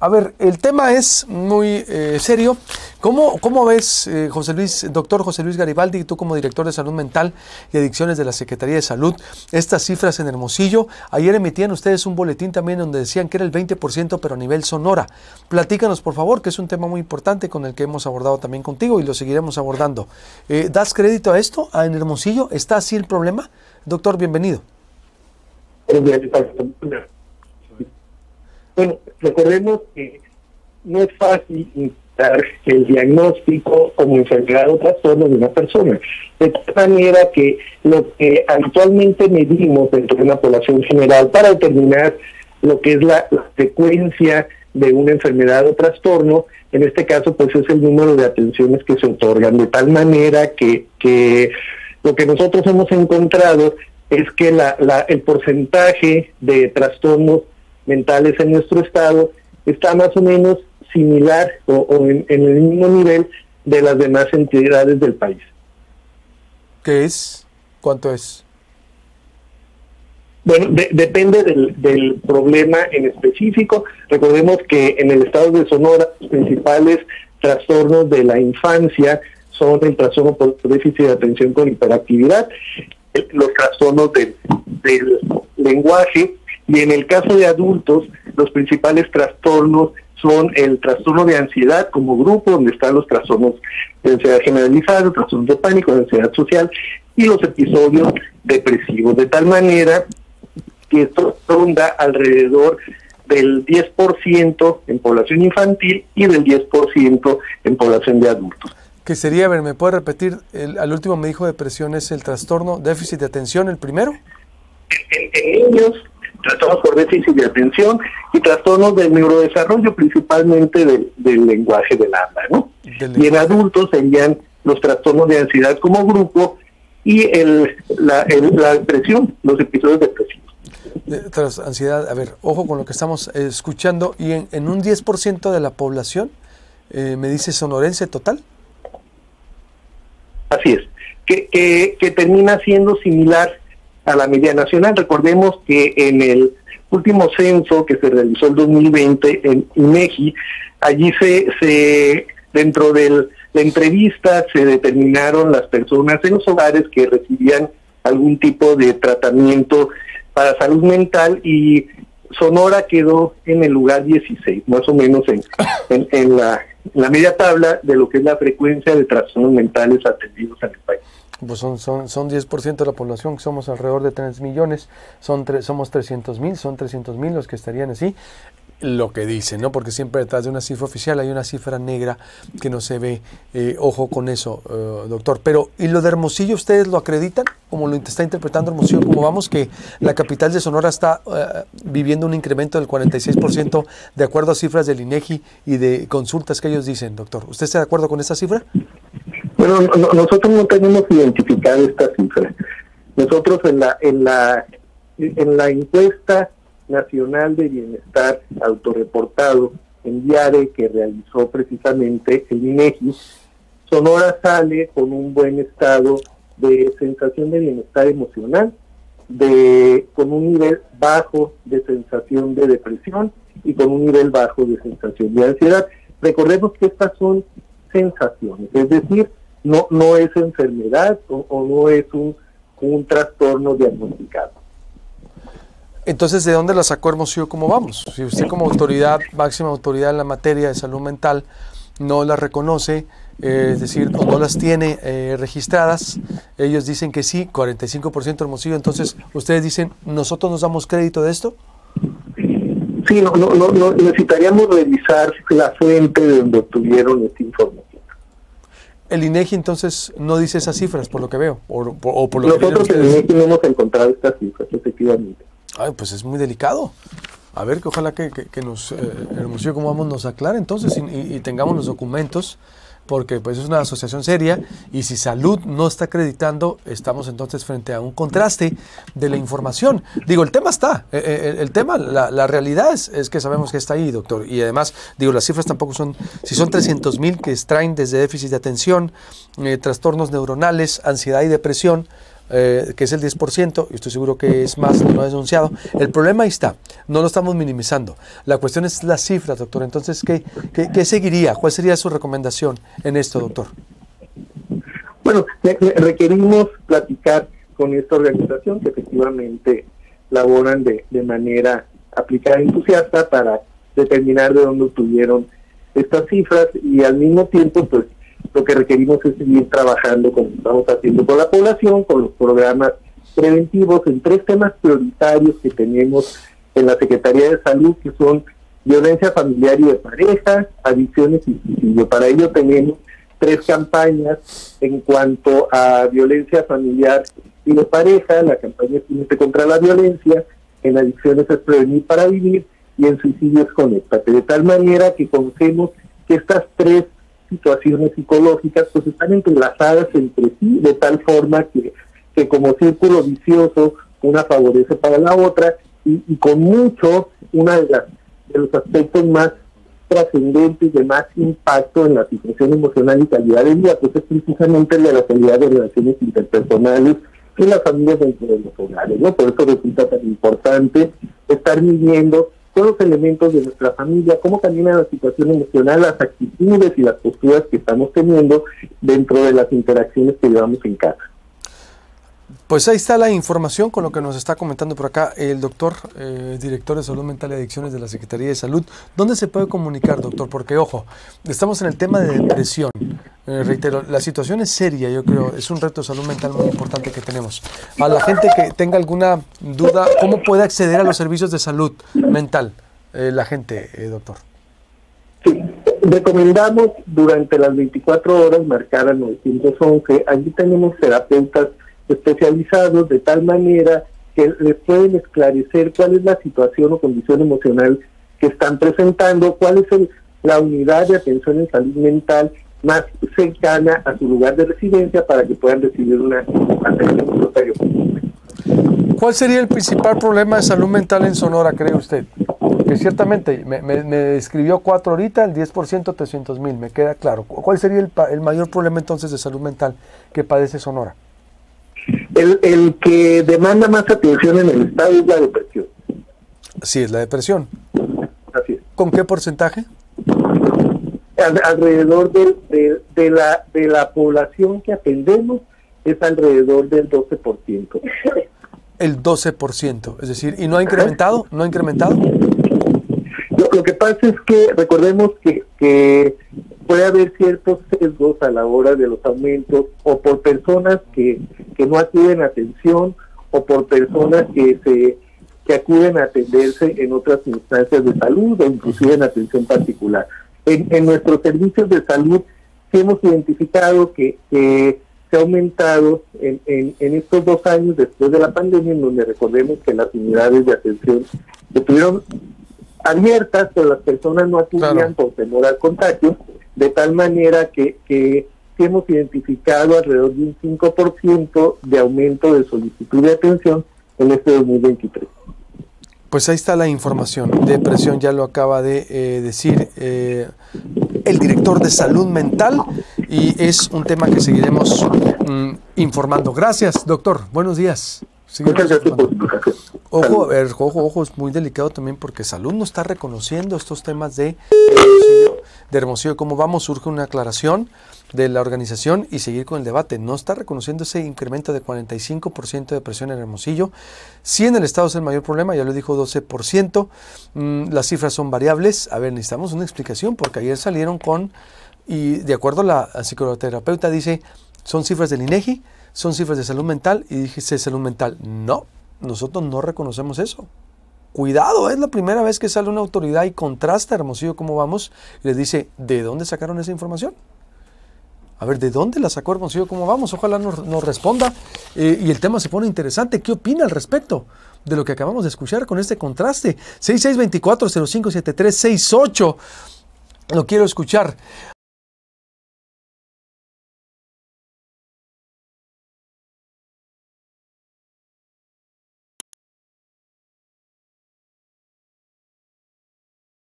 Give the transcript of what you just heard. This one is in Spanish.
A ver, el tema es muy serio. ¿Cómo ves, doctor José Luis Garibaldi, tú como director de Salud Mental y Adicciones de la Secretaría de Salud, estas cifras en Hermosillo? Ayer emitían ustedes un boletín también donde decían que era el 20%, pero a nivel Sonora. Platícanos, por favor, que es un tema muy importante con el que hemos abordado también contigo y lo seguiremos abordando. ¿Das crédito a esto? ¿En Hermosillo está así el problema? Doctor, bienvenido. Bueno, recordemos que no es fácil dar el diagnóstico como enfermedad o trastorno de una persona. De tal manera que lo que habitualmente medimos dentro de una población general para determinar lo que es la frecuencia de una enfermedad o trastorno, en este caso pues es el número de atenciones que se otorgan, de tal manera que lo que nosotros hemos encontrado es que el porcentaje de trastornos mentales en nuestro estado está más o menos similar o en el mismo nivel de las demás entidades del país. ¿Qué es? ¿Cuánto es? Bueno, depende del problema en específico. Recordemos que en el estado de Sonora los principales trastornos de la infancia son el trastorno por déficit de atención con hiperactividad, los trastornos del lenguaje, y en el caso de adultos, los principales trastornos son el trastorno de ansiedad como grupo, donde están los trastornos de ansiedad generalizada, trastornos de pánico, de ansiedad social, y los episodios depresivos, de tal manera que esto ronda alrededor del 10% en población infantil y del 10% en población de adultos. ¿Qué sería? A ver, ¿me puede repetir? Al último me dijo depresión, ¿es el trastorno déficit de atención el primero? En niños, trastornos por déficit de atención y trastornos del neurodesarrollo, principalmente del lenguaje del habla, ¿no? Y en adultos serían los trastornos de ansiedad como grupo y la depresión, los episodios depresivos. Tras ansiedad, a ver, ojo con lo que estamos escuchando, y en un 10% de la población, me dice sonorense total. Así es, que termina siendo similar a la media nacional. Recordemos que en el último censo que se realizó en 2020 en INEGI, allí dentro de la entrevista se determinaron las personas en los hogares que recibían algún tipo de tratamiento para salud mental, y Sonora quedó en el lugar 16, más o menos en la media tabla de lo que es la frecuencia de trastornos mentales atendidos en el país. Pues son 10% de la población, que somos alrededor de 3 millones, somos 300,000, son 300,000 los que estarían así, lo que dicen, ¿no? Porque siempre detrás de una cifra oficial hay una cifra negra que no se ve. Ojo con eso, doctor. Pero, ¿y lo de Hermosillo ustedes lo acreditan? Como lo está interpretando Hermosillo, como vamos, que la capital de Sonora está viviendo un incremento del 46% de acuerdo a cifras del INEGI y de consultas que ellos dicen, doctor. ¿Usted está de acuerdo con esa cifra? Bueno, nosotros no tenemos identificada esta cifra. Nosotros en la encuesta nacional de bienestar autorreportado en Diare que realizó precisamente el INEGI, Sonora sale con un buen estado de sensación de bienestar emocional, con un nivel bajo de sensación de depresión y con un nivel bajo de sensación de ansiedad. Recordemos que estas son sensaciones, es decir, no es enfermedad o no es un trastorno diagnosticado. Entonces, ¿de dónde la sacó Hermosillo? ¿Cómo vamos? Si usted como autoridad, máxima autoridad en la materia de salud mental, no las reconoce, es decir, o no las tiene registradas, ellos dicen que sí, 45% Hermosillo, entonces ustedes dicen, ¿nosotros nos damos crédito de esto? Sí, no necesitaríamos revisar la fuente de donde obtuvieron esta información. El INEGI entonces no dice esas cifras, por lo que veo, o por lo que nosotros en el INEGI no hemos encontrado estas cifras, efectivamente. Ay, pues es muy delicado. A ver, que ojalá que nos, Hermosillo, como vamos, nos aclare entonces y tengamos los documentos, porque pues es una asociación seria, y si salud no está acreditando, estamos entonces frente a un contraste de la información. Digo, el tema está, el tema, la realidad es que sabemos que está ahí, doctor, y además, digo, las cifras tampoco son, si son 300,000 que extraen desde déficit de atención, trastornos neuronales, ansiedad y depresión, que es el 10%, y estoy seguro que es más, no lo ha denunciado. El problema ahí está, no lo estamos minimizando. La cuestión es las cifras, doctor. Entonces, ¿qué seguiría? ¿Cuál sería su recomendación en esto, doctor? Bueno, requerimos platicar con esta organización que efectivamente laboran de manera aplicada y entusiasta para determinar de dónde obtuvieron estas cifras, y al mismo tiempo, pues, lo que requerimos es seguir trabajando como estamos haciendo con la población, con los programas preventivos en 3 temas prioritarios que tenemos en la Secretaría de Salud, que son violencia familiar y de pareja, adicciones y suicidio. Para ello tenemos 3 campañas en cuanto a violencia familiar y de pareja. La campaña es Únete contra la violencia, en adicciones es Prevenir para Vivir, y en suicidio es Conéctate. De tal manera que conocemos que estas 3 situaciones psicológicas pues están entrelazadas entre sí, de tal forma que como círculo vicioso una favorece para la otra, y con mucho una de los aspectos más trascendentes, de más impacto en la situación emocional y calidad de vida, pues es precisamente la calidad de relaciones interpersonales en las familias dentro de los hogares, ¿no? Por eso resulta tan importante estar midiendo todos los elementos de nuestra familia, cómo camina la situación emocional, las actitudes y las posturas que estamos teniendo dentro de las interacciones que llevamos en casa. Pues ahí está la información con lo que nos está comentando por acá el doctor, director de Salud Mental y Adicciones de la Secretaría de Salud. ¿Dónde se puede comunicar, doctor? Porque, ojo, estamos en el tema de depresión. Reitero, la situación es seria, yo creo, es un reto de salud mental muy importante que tenemos. A la gente que tenga alguna duda, ¿cómo puede acceder a los servicios de salud mental la gente, doctor? Sí, recomendamos durante las 24 horas marcar al 911. Allí tenemos terapeutas especializados de tal manera que les pueden esclarecer cuál es la situación o condición emocional que están presentando, cuál es la unidad de atención en salud mental más cercana a su lugar de residencia para que puedan recibir una atención voluntaria. ¿Cuál sería el principal problema de salud mental en Sonora, cree usted? Porque ciertamente me describió 4 ahorita, el 10%, 300,000, me queda claro. ¿Cuál sería el mayor problema entonces de salud mental que padece Sonora? El que demanda más atención en el estado es la depresión. Sí, es la depresión. Así es. ¿Con qué porcentaje? Alrededor de la población que atendemos es alrededor del 12%. El 12%, es decir, ¿y no ha incrementado? ¿No ha incrementado? Lo que pasa es que recordemos que puede haber ciertos sesgos a la hora de los aumentos, o por personas que no acuden a atención, o por personas que acuden a atenderse en otras instancias de salud, o inclusive en atención particular. En nuestros servicios de salud sí hemos identificado que se ha aumentado en estos 2 años después de la pandemia, en donde recordemos que las unidades de atención estuvieron abiertas, pero las personas no acudían, claro, por temor al contagio, de tal manera que hemos identificado alrededor de un 5% de aumento de solicitud de atención en este 2023. Pues ahí está la información. Depresión, ya lo acaba de decir el director de Salud Mental, y es un tema que seguiremos informando. Gracias, doctor. Buenos días. Muchas gracias por su educación. Ojo, es muy delicado también porque Salud no está reconociendo estos temas de Hermosillo. ¿Cómo vamos? Surge una aclaración de la organización y seguir con el debate. No está reconociendo ese incremento de 45% de depresión en Hermosillo. Sí, en el estado es el mayor problema, ya lo dijo 12%. Las cifras son variables. A ver, necesitamos una explicación porque ayer salieron y de acuerdo a la psicoterapeuta dice, son cifras del INEGI, son cifras de salud mental, y dije, salud mental. No, nosotros no reconocemos eso. Cuidado, es la primera vez que sale una autoridad y contrasta Hermosillo cómo vamos, y les dice, ¿de dónde sacaron esa información? A ver, ¿de dónde la sacó Hermosillo cómo vamos? Ojalá nos responda. Y el tema se pone interesante. ¿Qué opina al respecto de lo que acabamos de escuchar con este contraste? 6624-057368. Lo quiero escuchar.